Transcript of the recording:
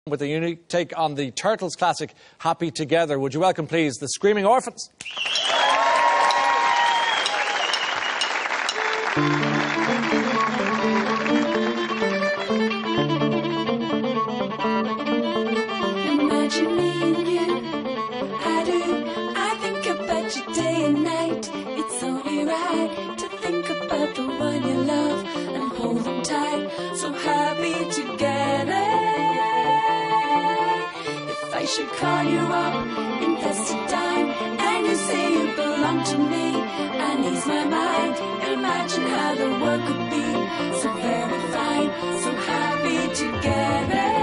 With a unique take on the Turtles classic Happy Together. Would you welcome, please, the Screaming Orphans? Imagine me and you, I think about you day and night. It's only right to think about the one you love and hold them tight, so happy together. I should call you up, invest a dime, and you say you belong to me, and ease my mind. Imagine how the world could be so very fine, so happy together.